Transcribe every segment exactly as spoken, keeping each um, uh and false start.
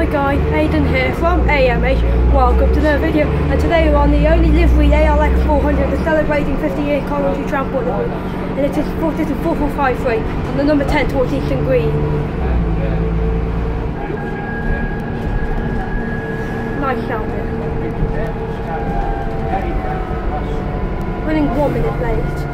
guy, Aidan here from A M H. Welcome to another video, and today we're on the only livery A L X four hundred that's celebrating fifty year Coventry Transport Livery, and it is this is four four five three on the number ten towards Eastern Green. Nice shout here. Running one minute late.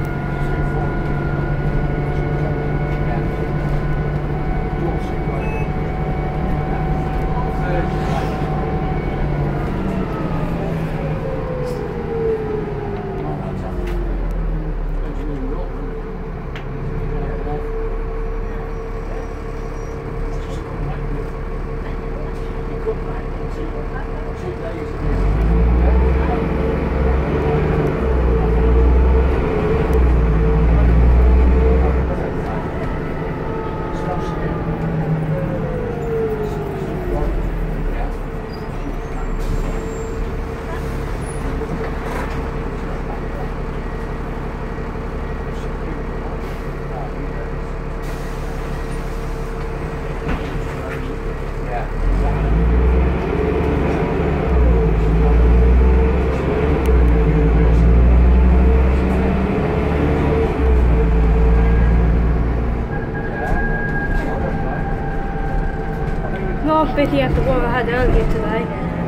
Not busy after what I had earlier today.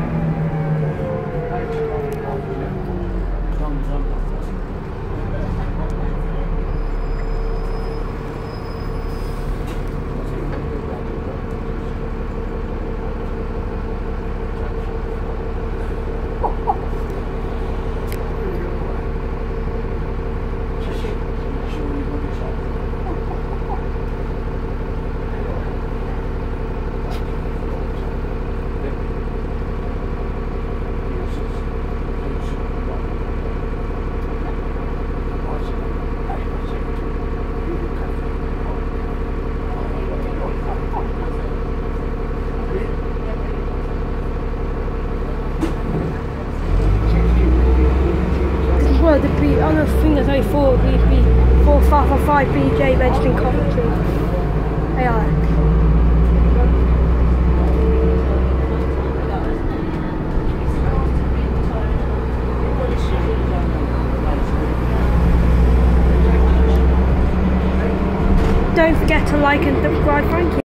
Well, the B, other thing that's only four B B four five five five B J registered in Coventry. A L X. Don't forget to like and subscribe. Thank you.